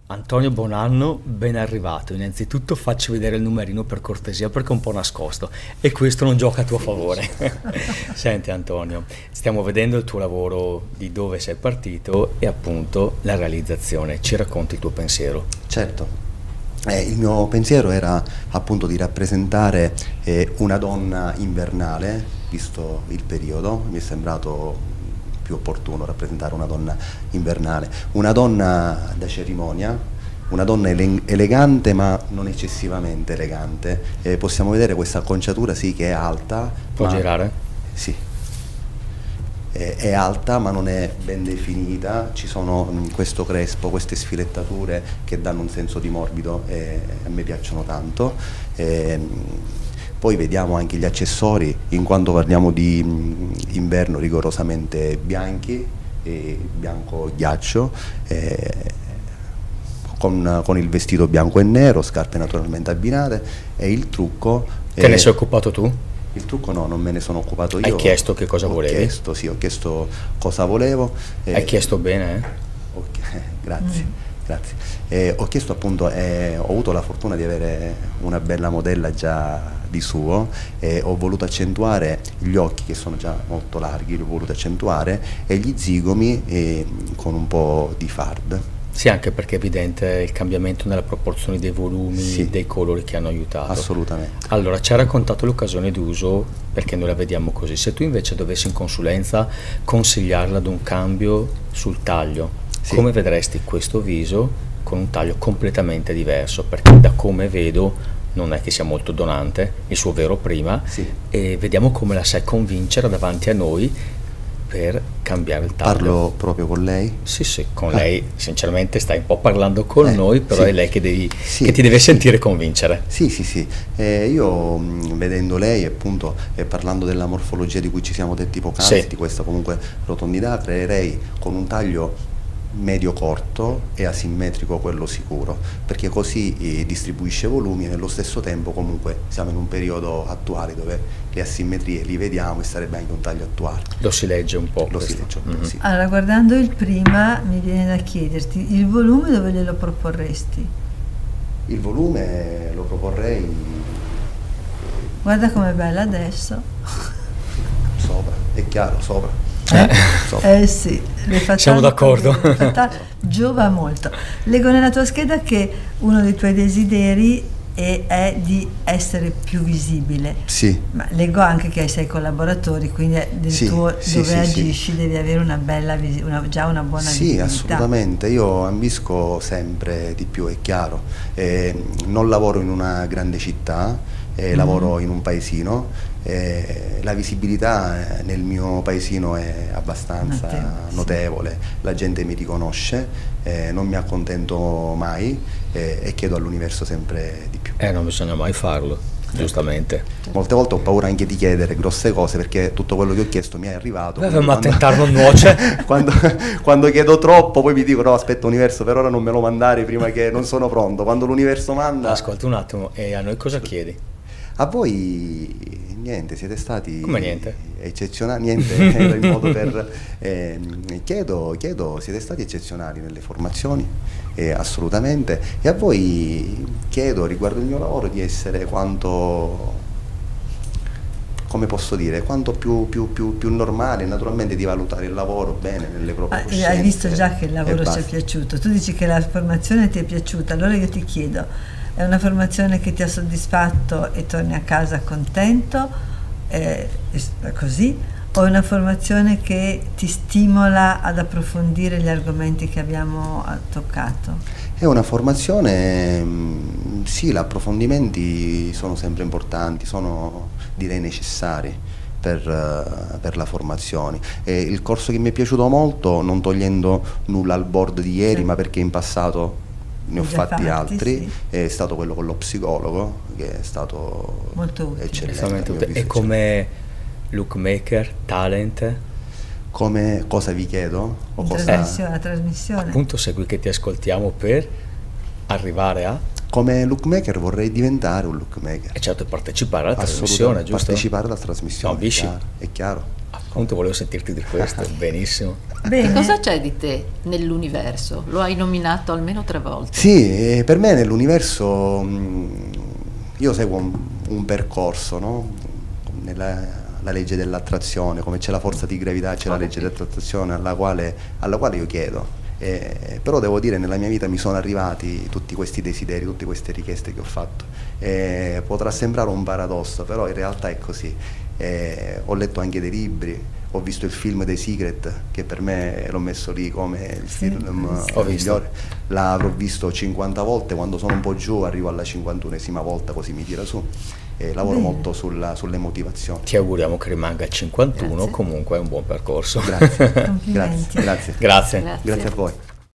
Antonio, buon anno, ben arrivato. Innanzitutto faccio vedere il numerino per cortesia perché è un po' nascosto e questo non gioca a tuo favore. Senti Antonio, stiamo vedendo il tuo lavoro, di dove sei partito e appunto la realizzazione. Ci racconti il tuo pensiero? Certo, il mio pensiero era appunto di rappresentare una donna invernale, visto il periodo, mi è sembrato più opportuno rappresentare una donna invernale, una donna da cerimonia, una donna elegante ma non eccessivamente elegante. Possiamo vedere questa acconciatura, sì, che è alta. Può girare? Sì, è alta ma non è ben definita, ci sono questo crespo, queste sfilettature che danno un senso di morbido e a me piacciono tanto. Poi vediamo anche gli accessori, in quanto parliamo di inverno rigorosamente bianchi, bianco ghiaccio, con il vestito bianco e nero, scarpe naturalmente abbinate e il trucco. Te ne sei occupato tu? Il trucco no, non me ne sono occupato io. Hai chiesto che cosa volevi? Ho chiesto cosa volevo. Hai chiesto bene, Grazie. Grazie. Ho chiesto appunto, ho avuto la fortuna di avere una bella modella già di suo, ho voluto accentuare gli occhi che sono già molto larghi, li ho voluto accentuare, e gli zigomi con un po' di fard. Sì, anche perché è evidente il cambiamento nella proporzione dei volumi, Sì, dei colori che hanno aiutato. assolutamente. Allora, ci hai raccontato l'occasione d'uso perché noi la vediamo così. Se tu invece dovessi in consulenza consigliarla ad un cambio sul taglio, Sì. come vedresti questo viso con un taglio completamente diverso? Perché da come vedo non è che sia molto donante, il suo vero prima, Sì. e vediamo come la sai convincere davanti a noi per cambiare il taglio. Parlo proprio con lei? Sì, sì, con lei sinceramente stai un po' parlando con noi, però sì. è lei che, Sì. che ti deve sentire convincere. Sì, sì, sì. Io vedendo lei appunto e parlando della morfologia di cui ci siamo detti poc'anzi, Sì. di questa comunque rotondità, creerei con un taglio medio corto e asimmetrico, quello sicuro, perché così distribuisce volumi e nello stesso tempo comunque siamo in un periodo attuale dove le asimmetrie li vediamo e sarebbe anche un taglio attuale. Lo si legge un po'. Lo si legge un po', sì. Allora, guardando il prima, mi viene da chiederti, il volume dove glielo proporresti? Il volume lo proporrei Guarda com'è bella adesso. sopra, è chiaro, sopra. Eh sì, le fa Siamo tanto d'accordo. bene, giova molto. Leggo nella tua scheda che uno dei tuoi desideri è di essere più visibile. Sì. Ma leggo anche che hai 6 collaboratori, quindi Sì, dove sì, sì, agisci devi avere una bella già una buona Sì, visibilità. assolutamente, io ambisco sempre di più, è chiaro. Non lavoro in una grande città, lavoro in un paesino. La visibilità nel mio paesino è abbastanza notevole, la gente mi riconosce, non mi accontento mai e chiedo all'universo sempre di più. Non bisogna mai farlo, giustamente. Molte volte ho paura anche di chiedere grosse cose perché tutto quello che ho chiesto mi è arrivato. Ma tentare non nuoce. Quando chiedo troppo poi mi dico no, aspetta universo, per ora non me lo mandare prima che non sono pronto. Quando l'universo manda... Ascolta un attimo, e a noi cosa chiedi? A voi niente, siete stati... Come niente? Eccezionali, niente, era il modo per... chiedo, siete stati eccezionali nelle formazioni, assolutamente, e a voi chiedo riguardo il mio lavoro di essere quanto... come posso dire, quanto più normale, naturalmente di valutare il lavoro bene nelle proprie coscienze. Hai visto già che il lavoro ci è piaciuto, tu dici che la formazione ti è piaciuta, allora io ti chiedo, è una formazione che ti ha soddisfatto e torni a casa contento, così, o è una formazione che ti stimola ad approfondire gli argomenti che abbiamo toccato? È una formazione, sì, gli approfondimenti sono sempre importanti, sono direi necessari per la formazione. Il corso che mi è piaciuto molto, non togliendo nulla al board di ieri, ma perché in passato ne ho fatti altri, sì. È stato quello con lo psicologo, che è stato molto utile, eccellente. E come lookmaker, talent? Come cosa vi chiedo? O la trasmissione. Appunto, segui che ti ascoltiamo per arrivare a... Come lookmaker vorrei diventare un lookmaker. E certo, partecipare alla trasmissione, giusto? Partecipare alla trasmissione, No, è chiaro. Appunto volevo sentirti di questo, benissimo. Bene. Che cosa c'è di te nell'universo? Lo hai nominato almeno 3 volte. Sì, per me nell'universo io seguo un percorso, no? La legge dell'attrazione, come c'è la forza di gravità, c'è la legge dell'attrazione alla quale io chiedo. Però devo dire, nella mia vita mi sono arrivati tutti questi desideri, tutte queste richieste che ho fatto. Potrà sembrare un paradosso, però in realtà è così. Ho letto anche dei libri, ho visto il film The Secret, che per me l'ho messo lì come il film migliore. L'avrò visto 50 volte, quando sono un po' giù arrivo alla 51esima volta, così mi tira su. Lavoro molto sulle motivazioni. Ti auguriamo che rimanga a 51, Grazie. comunque è un buon percorso. Grazie. Complimenti. Grazie. Grazie. Grazie a voi.